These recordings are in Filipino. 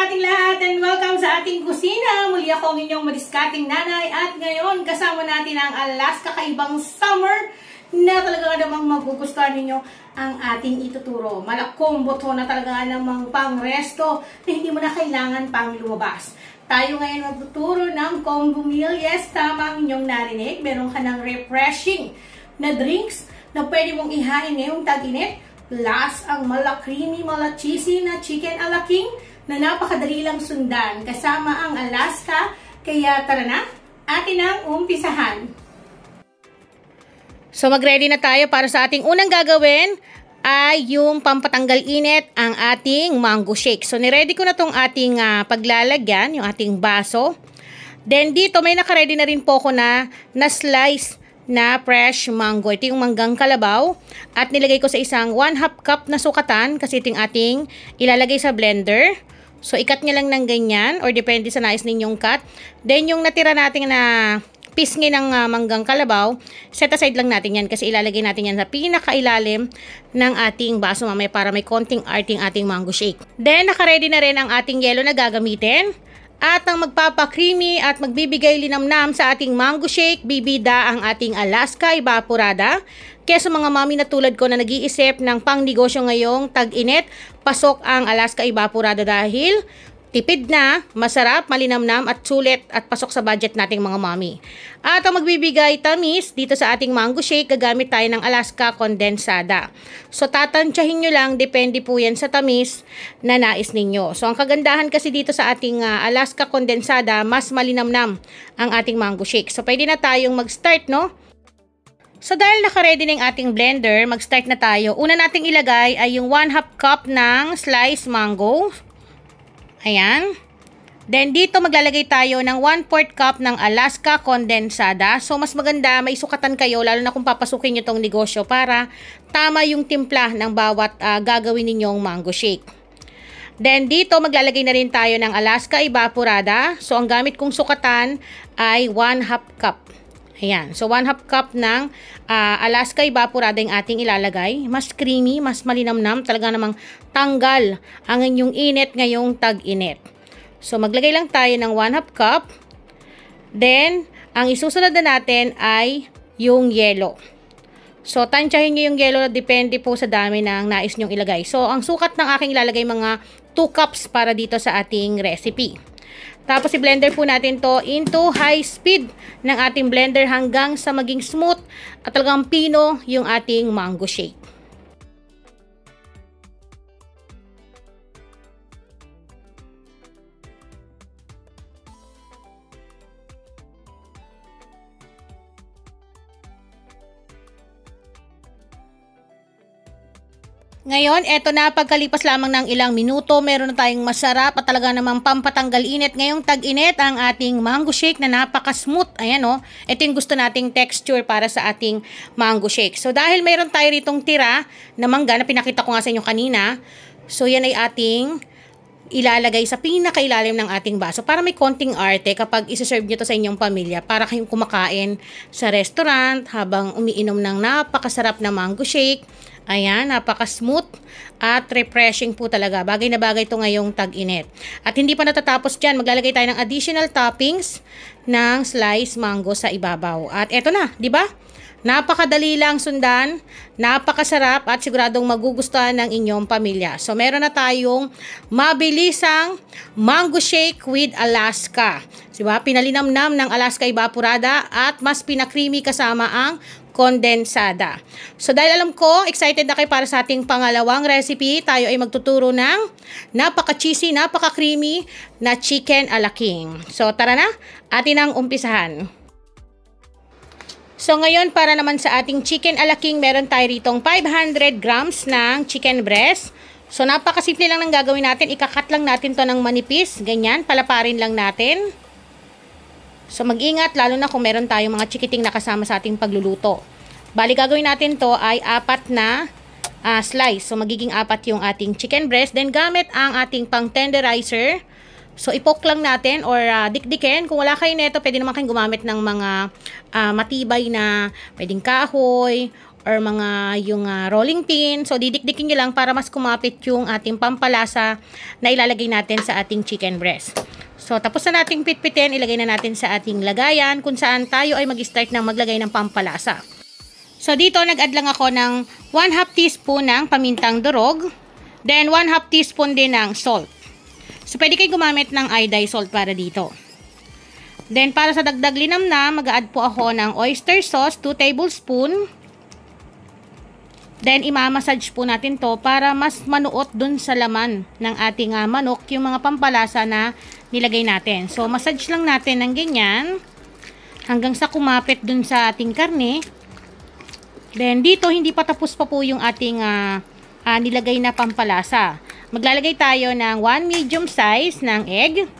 ating lahat and welcome sa ating kusina. Muli ako ang inyong madiskating nanay at ngayon kasama natin ang Alaska Kaibang Summer na talaga namang magugustuhan ninyo ang ating ituturo. Malakombo to na talaga namang pang-resto na hindi mo na kailangan pang lumabas. Tayo ngayon magtuturo ng combo meal. Yes, tama ang inyong narinig. Meron ka ng refreshing na drinks na pwede mong ihain ngayong tag-init. Plus, ang mala-creamy, mala-cheesy na chicken a la king na napakadali lang sundan kasama ang Alaska. Kaya tara na, atin ang umpisahan. So mag-ready na tayo para sa ating unang gagawin ay yung pampatanggal init ang ating mango shake. So niready ko na tong ating paglalagyan, yung ating baso. Then dito may nakaready na rin po ko na slice na fresh mango. Ito yung manggang kalabaw. At nilagay ko sa isang 1/2 cup na sukatan kasi ito yung ating ilalagay sa blender. So, ikat nyo lang ng ganyan or depende sa nais ninyong cut. Then, yung natira natin na pisngi ng manggang kalabaw, set aside lang natin yan kasi ilalagay natin yan sa pinakailalim ng ating baso mamaya para may konting arting ating mango shake. Then, nakaready na rin ang ating yelo na gagamitin. At ang magpapa-creamy at magbibigay linamnam sa ating mango shake, bibida ang ating Alaska Evaporada. Kaya sa mga mami na tulad ko na nag-iisip ng pang-negosyo ngayong tag-init, pasok ang Alaska Evaporada dahil tipid na, masarap, malinamnam at sulit at pasok sa budget nating mga mami. At ang magbibigay tamis dito sa ating mango shake, gagamit tayo ng Alaska Condensada. So tatansyahin nyo lang, depende po yan sa tamis na nais ninyo. So ang kagandahan kasi dito sa ating Alaska Condensada, mas malinamnam ang ating mango shake. So pwede na tayong mag-start, no? So dahil naka-ready na yung ating blender, mag-start na tayo. Una nating ilagay ay yung 1/2 cup ng sliced mango. Ayan. Then, dito maglalagay tayo ng 1/4 cup ng Alaska Condensada. So, mas maganda, may sukatan kayo, lalo na kung papasukin nyo tong negosyo para tama yung timpla ng bawat gagawin ninyong mango shake. Then, dito maglalagay na rin tayo ng Alaska Evaporada. So, ang gamit kong sukatan ay 1/2 cup. Ayan. So, 1/2 cup ng Alaska Evaporada yung ating ilalagay. Mas creamy, mas malinamnam. Talaga namang tanggal ang inyong init ngayong tag-init. So, maglagay lang tayo ng 1/2 cup. Then, ang isusunod na natin ay yung yelo. So, tansyahin nyo yung yelo. Depende po sa dami ng nais nyong ilagay. So, ang sukat ng aking ilalagay mga 2 cups para dito sa ating recipe. Tapos, i-blender po natin to into high speed ng ating blender hanggang sa maging smooth at talagang pino yung ating mango shake. Ngayon, eto na, pagkalipas lamang ng ilang minuto, meron na tayong masarap at talaga namang pampatanggal init. Ngayong tag-init, ang ating mango shake na napaka-smooth. Ayan o, ito yung gusto nating texture para sa ating mango shake. So, dahil meron tayo ritong tira na mangga na pinakita ko nga sa inyo kanina, so yan ay ating ilalagay sa pinakailalim ng ating baso para may konting arte kapag isa-serve nyo to sa inyong pamilya para kayong kumakain sa restaurant habang umiinom ng napakasarap na mango shake. Ayan, napaka-smooth at refreshing po talaga. Bagay na bagay ito ngayong tag-init. At hindi pa natatapos dyan, maglalagay tayo ng additional toppings ng sliced mango sa ibabaw. At eto na, di ba? Napakadali lang sundan, napakasarap at siguradong magugustuhan ng inyong pamilya. So, meron na tayong mabilisang mango shake with Alaska. Diba? Pinalinamnam ng Alaska Evaporada at mas pinakreamy kasama ang kondensada. So, dahil alam ko, excited na kayo para sa ating pangalawang recipe, tayo ay magtuturo ng napaka-cheesy, napaka-creamy na chicken a la king. So, tara na, atin ang umpisahan. So, ngayon, para naman sa ating chicken a la king, meron tayo ritong 500 grams ng chicken breast. So, napakasimple lang ng gagawin natin. Ikakat lang natin to ng manipis. Ganyan, palaparin lang natin. So, mag-ingat, lalo na kung meron tayong mga chikiting na kasama sa ating pagluluto. Bali, gagawin natin to ay 4 na slice. So, magiging 4 yung ating chicken breast. Then, gamit ang ating pang tenderizer. So, ipok lang natin or dikdikin. Kung wala kayo neto, pwede naman kayong gumamit ng mga matibay na pwedeng kahoy or mga yung rolling pin. So, didikdikin nyo lang para mas kumapit yung ating pampalasa na ilalagay natin sa ating chicken breast. So, tapos na nating pitpitin, ilagay na natin sa ating lagayan kung saan tayo ay mag-start ng maglagay ng pampalasa. So, dito nag-add lang ako ng 1/2 teaspoon ng pamintang durog, then 1/2 teaspoon din ng salt. So, pwede kayo gumamit ng iodized salt para dito. Then, para sa dagdag linamnam, mag-add po ako ng oyster sauce, 2 tablespoon. Then, imamassage po natin to para mas manuot dun sa laman ng ating manok yung mga pampalasa na nilagay natin. So, massage lang natin ng ganyan hanggang sa kumapit dun sa ating karne. Then, dito, hindi pa tapos pa po yung ating nilagay na pampalasa. Maglalagay tayo ng 1 medium size ng egg.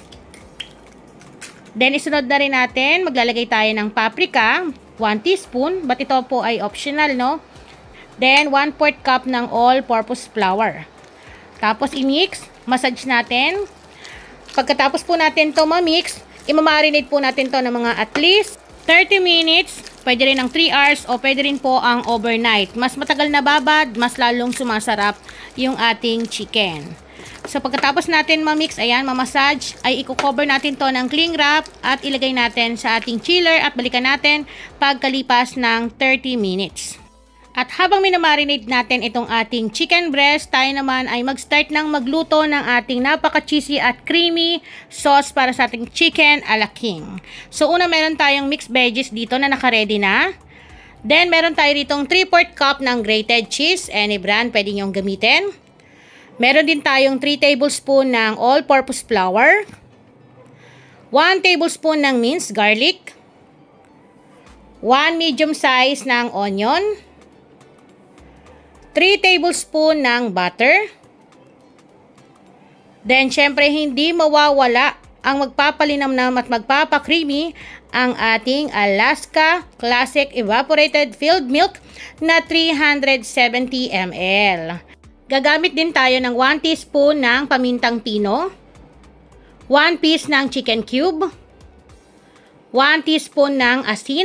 Then, isunod na rin natin, maglalagay tayo ng paprika, 1 teaspoon, but ito po ay optional, no? Then, 1/4 cup ng all-purpose flour. Tapos, i-mix, massage natin. Pagkatapos po natin to ma-mix, imamarinate po natin to ng mga at least 30 minutes, pwede rin ng 3 hours, o pwede rin po ang overnight. Mas matagal na babad, mas lalong sumasarap yung ating chicken. So, pagkatapos natin ma-mix, ayan, ma-massage, ay i-cover natin to ng cling wrap at ilagay natin sa ating chiller at balikan natin pagkalipas ng 30 minutes. At habang minamarinate natin itong ating chicken breast, tayo naman ay mag-start ng magluto ng ating napaka-cheesy at creamy sauce para sa ating chicken a la king. So, una meron tayong mixed veggies dito na naka-ready na. Then, meron tayo ditong 3/4 cup ng grated cheese. Any brand pwede nyong gamitin. Meron din tayong 3 tablespoon ng all-purpose flour, 1 tablespoon ng minced garlic, 1 medium size ng onion, 3 tablespoon ng butter. Then, syempre, hindi mawawala ang magpapalinamnam at magpapakreamy ang ating Alaska Classic Evaporated Filled Milk na 370 ml. Gagamit din tayo ng 1 teaspoon ng pamintang pino, 1 piece ng chicken cube, 1 teaspoon ng asin,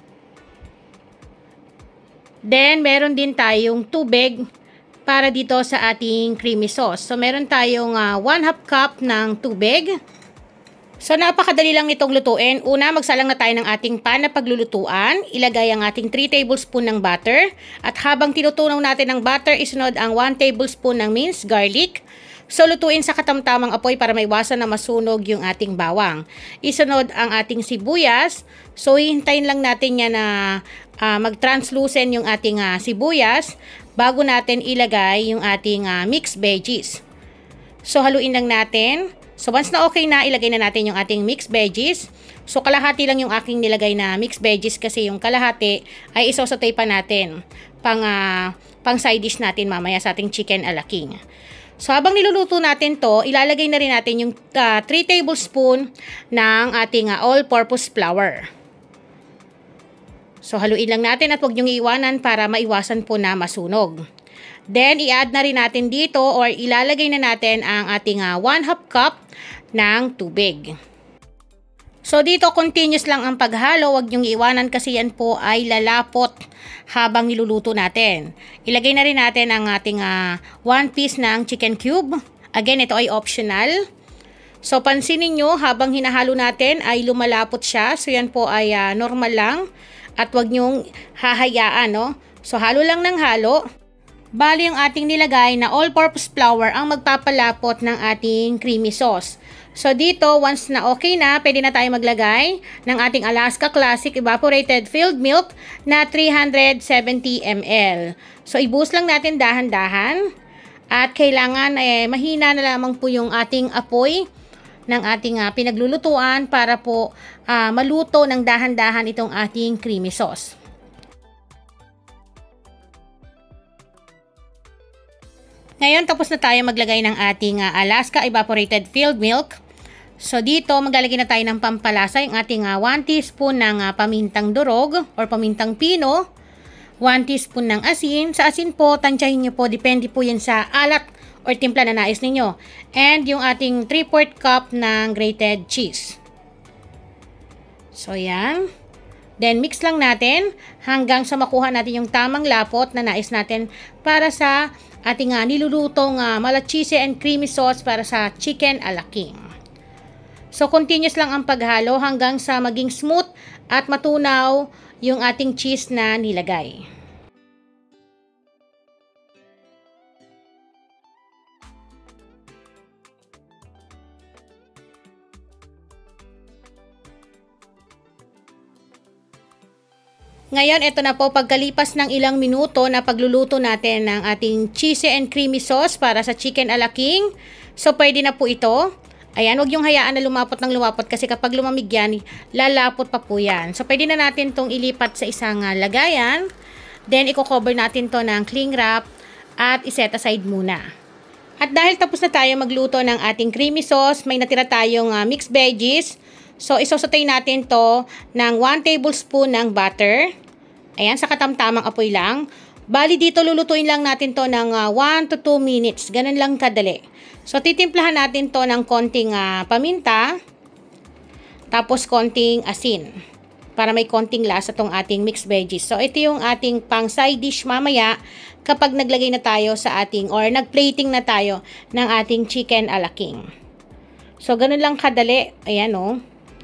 then meron din tayong tubig para dito sa ating creamy sauce. So, meron tayong 1/2 cup ng tubig. So, napakadali lang nitong lutuin. Una, magsalang na tayo ng ating pan na paglulutuan. Ilagay ang ating 3 tablespoon ng butter. At habang tinutunaw natin ng butter, isunod ang 1 tablespoon ng minced garlic. So, lutuin sa katamtamang apoy para maiwasan na masunog yung ating bawang. Isunod ang ating sibuyas. So, hihintayin lang natin yan na mag-translucent yung ating sibuyas bago natin ilagay yung ating mixed veggies. So, haluin lang natin. So, once na okay na, ilagay na natin yung ating mixed veggies. So, kalahati lang yung aking nilagay na mixed veggies kasi yung kalahati ay isosotay pa natin pang side dish natin mamaya sa ating chicken a la king. So, habang niluluto natin to, ilalagay na rin natin yung 3 tablespoon ng ating all-purpose flour. So, haluin lang natin at huwag niyong iiwanan para maiwasan po na masunog. Then, i-add na rin natin dito or ilalagay na natin ang ating 1/2 cup ng tubig. So, dito continuous lang ang paghalo. Huwag niyong iwanan kasi yan po ay lalapot habang niluluto natin. Ilagay na rin natin ang ating 1 piece ng chicken cube. Again, ito ay optional. So, pansinin nyo habang hinahalo natin ay lumalapot siya. So, yan po ay normal lang. At huwag nyong hahayaan, no? So, halo lang ng halo. Bali yung ating nilagay na all-purpose flour ang magpapalapot ng ating creamy sauce. So dito, once na okay na, pwede na tayo maglagay ng ating Alaska Classic Evaporated Filled Milk na 370 ml. So i-boost lang natin dahan-dahan at kailangan mahina na lamang po yung ating apoy ng ating pinaglulutuan para po maluto ng dahan-dahan itong ating creamy sauce. Ngayon, tapos na tayo maglagay ng ating Alaska Evaporated Filled Milk. So, dito, maglalagay na tayo ng pampalasa, yung ating 1 teaspoon ng pamintang durog or pamintang pino, 1 teaspoon ng asin. Sa asin po, tansyahin nyo po, depende po yan sa alat or timpla na nais ninyo. And yung ating 3/4 cup ng grated cheese. So, yan. Then, mix lang natin hanggang sa makuha natin yung tamang lapot na nais natin para sa ating nilulutong malachise and creamy sauce para sa chicken a la king. So, continuous lang ang paghalo hanggang sa maging smooth at matunaw yung ating cheese na nilagay. Ngayon, ito na po pagkalipas ng ilang minuto na pagluluto natin ng ating cheesy and creamy sauce para sa chicken a la king. So, pwede na po ito. Ayan, huwag yung hayaan na lumapot ng lumapot kasi kapag lumamig yan, lalapot pa po yan. So, pwede na natin itong ilipat sa isang lagayan. Then, i-cover natin to ng cling wrap at iset aside muna. At dahil tapos na tayo magluto ng ating creamy sauce, may natira tayong mixed veggies. So, isosautay natin to ng 1 tablespoon ng butter. Ayan, sa katamtamang apoy lang. Bali dito, lulutuin lang natin to ng 1 to 2 minutes. Ganun lang kadali. So, titimplahan natin to ng konting paminta. Tapos, konting asin. Para may konting lasa tong ating mixed veggies. So, ito yung ating pang side dish mamaya kapag naglagay na tayo sa ating or nagplating na tayo ng ating chicken a la king. So, ganun lang kadali. Ayan o.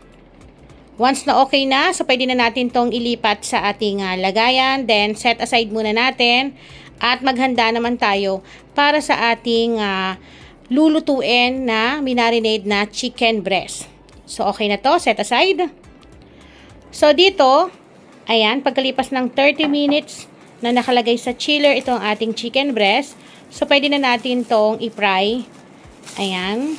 Once na okay na, so pwede na natin tong ilipat sa ating lagayan. Then, set aside muna natin. At maghanda naman tayo para sa ating lulutuin na minarinade na chicken breast. So, okay na to. Set aside. So, dito, ayan, pagkalipas ng 30 minutes na nakalagay sa chiller itong ating chicken breast. So, pwede na natin tong i-fry. Ayan.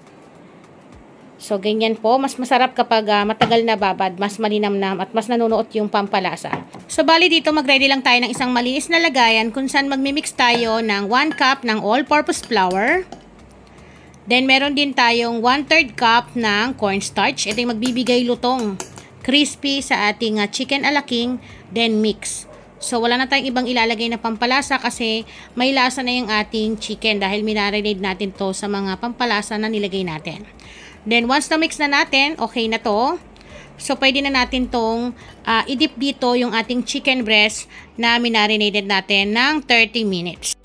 So, ganyan po. Mas masarap kapag matagal na babad, mas malinamnam at mas nanunuot yung pampalasa. So, bali dito, mag-ready lang tayo ng isang malinis na lagayan kung saan magmimix tayo ng 1 cup ng all-purpose flour. Then, meron din tayong 1/3 cup ng cornstarch. Ito yung magbibigay lutong crispy sa ating chicken a la king. Then, mix. So, wala na tayong ibang ilalagay na pampalasa kasi may lasa na yung ating chicken dahil minarinade natin to sa mga pampalasa na nilagay natin. Then, once na mix na natin, okay na to. So, pwede na natin tong i-dip dito yung ating chicken breast na minarinated natin ng 30 minutes.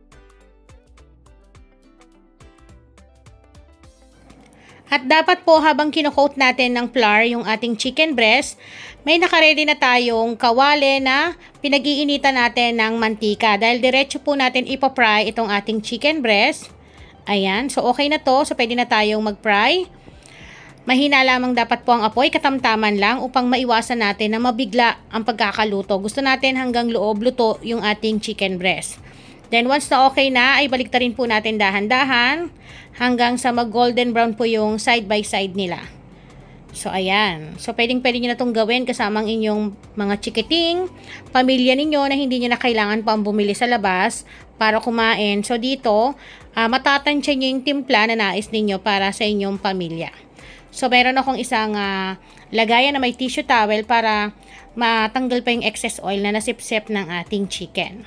At dapat po habang kino-coat natin ng flour yung ating chicken breast, may nakaredy na tayong kawali na pinag-iinitan natin ng mantika. Dahil diretso po natin ipa-fry itong ating chicken breast. Ayan, so okay na to. So pwede na tayong mag-fry. Mahina lamang dapat po ang apoy, katamtaman lang upang maiwasan natin na mabigla ang pagkakaluto. Gusto natin hanggang loob luto yung ating chicken breast. Then once na okay na, ay baliktarin po natin dahan-dahan hanggang sa mag-golden brown po yung side by side nila. So ayan. So pwedeng-pwede nyo na itong gawin kasamang inyong mga chikiting, pamilya ninyo na hindi nyo na kailangan pang bumili sa labas para kumain. So dito, matatansya nyo yung timpla na nais ninyo para sa inyong pamilya. So meron akong isang lagayan na may tissue towel para matanggal pa yung excess oil na nasipsip ng ating chicken.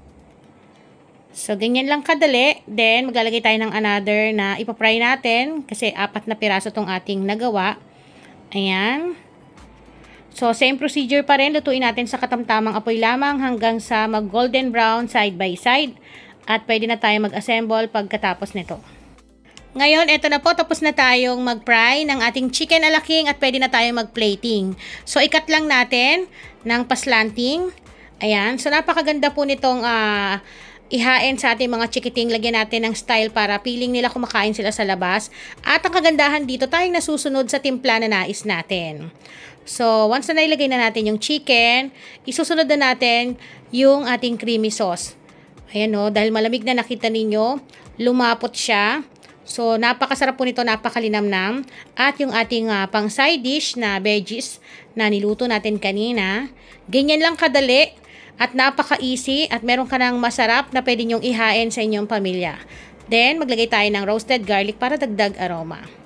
So, ganyan lang kadali. Then, maglalagay tayo ng another na ipapry natin kasi 4 na piraso tong ating nagawa. Ayan. So, same procedure pa rin. Lutuin natin sa katamtamang apoy lamang hanggang sa mag-golden brown side by side. At pwede na tayo mag-assemble pagkatapos nito. Ngayon, eto na po. Tapos na tayong mag-fry ng ating chicken a la king at pwede na tayong mag-plating. So, ikat lang natin ng paslanting. Ayan. So, napakaganda po nitong ihain sa ating mga chikiting. Lagyan natin ng style para piling nila kumakain sila sa labas. At ang kagandahan dito, tayong nasusunod sa timpla na nais natin. So, once na nailagay na natin yung chicken, isusunod na natin yung ating creamy sauce. Ayan o, dahil malamig na nakita ninyo, lumapot siya. So, napakasarap po nito, napakalinamnam. At yung ating pang side dish na veggies na niluto natin kanina, ganyan lang kadali. At napaka-easy at meron ka ng masarap na pwede nyong ihain sa inyong pamilya. Then, maglagay tayo ng roasted garlic para dagdag aroma.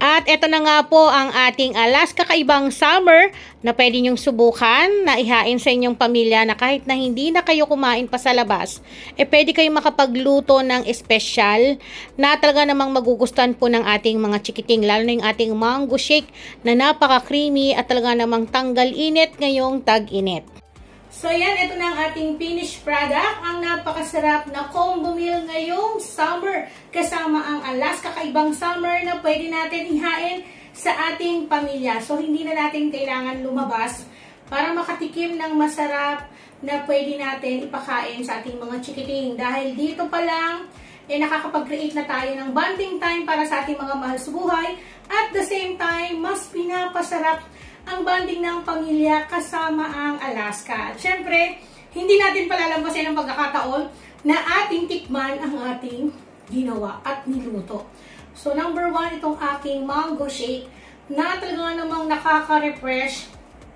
At ito na nga po ang ating Alaska Kakaibang Summer na pwede nyong subukan na ihain sa inyong pamilya na kahit na hindi na kayo kumain pa sa labas, pwede kayong makapagluto ng espesyal na talaga namang magugustuhan po ng ating mga chikiting, lalo na yung ating mango shake na napaka-creamy at talaga namang tanggal init ngayong tag-init. So yan, ito na ang ating finished product, ang napakasarap na combo meal ngayong summer kasama ang Alaska Kakaibang Summer na pwede natin ihain sa ating pamilya. So hindi na natin kailangan lumabas para makatikim ng masarap na pwede natin ipakain sa ating mga chikiting. Dahil dito pa lang, nakakapag-create na tayo ng bonding time para sa ating mga mahal sa buhay. At the same time, mas pinapasarap ang bonding ng pamilya kasama ang Alaska. At syempre, hindi natin palalampasin ang pagkakataon na ating tikman ang ating ginawa at niluto. So, number 1, itong aking mango shake na talaga namang nakaka-refresh.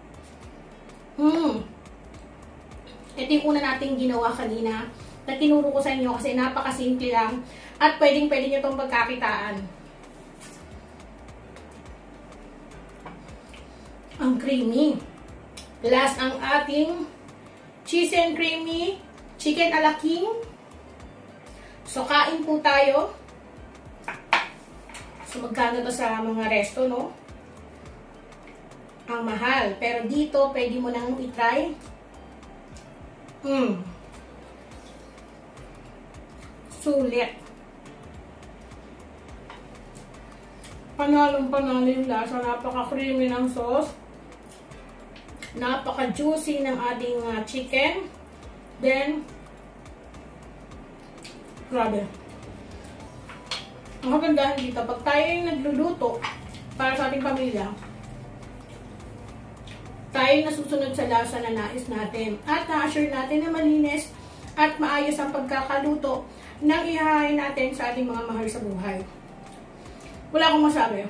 Ito yung una nating ginawa kanina na tinuro ko sa inyo kasi napakasimple lang at pwedeng-pwede nyo itong pagkakitaan. Ang creamy. Plus, ang ating cheese and creamy chicken a la king. So, kain po tayo. So, magkano to sa mga resto, no? Ang mahal. Pero dito, pwede mo nang itry. Sulit. Panalong-panalo yung lasa. Napaka-creamy ng sauce. Napaka-juicy ng ating chicken. Then, grabe. Ang kagandahan dito, pag tayo yung nagluluto para sa ating pamilya, tayo nasusunod sa lasa na nais natin. At na-assure natin na malinis at maayos ang pagkakaluto ng ihahain natin sa ating mga mahal sa buhay. Wala akong masabi.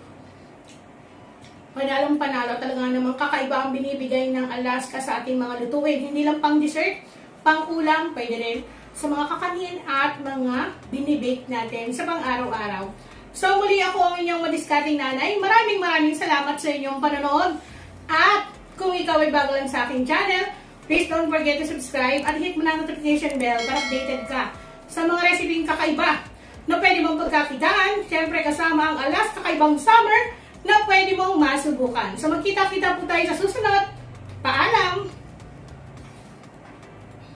Panalong panalo, talaga namang kakaiba ang binibigay ng Alaska sa ating mga lutuin. Hindi lang pang dessert, pang ulam, pwede rin sa mga kakanin at mga binibake natin sa pang-araw-araw. So muli ako ang inyong madiskating nanay. Maraming salamat sa inyong panonood. At kung ikaw ay bago lang sa aking channel, please don't forget to subscribe at hit mo na ang notification bell para updated ka sa mga reseping kakaiba na pwede mong pagkakitaan. Siyempre kasama ang Alaska Kakaibang Summer na pwede mong masubukan. So magkita-kita po tayo sa susunod.